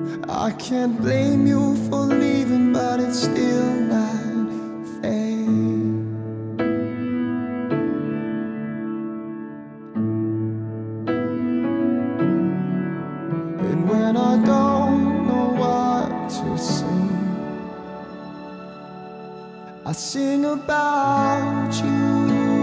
I can't blame you for leaving, but it's still not fair. And when I don't know what to sing, I sing about you.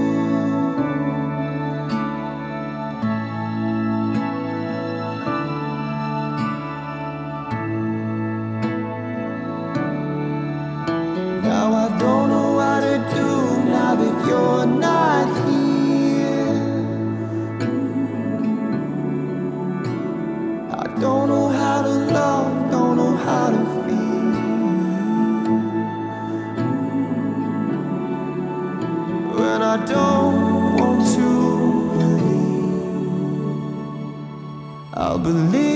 Now I don't know what to do now that you're not here. I don't know how to love, don't know how to feel. When I don't want to believe, I'll believe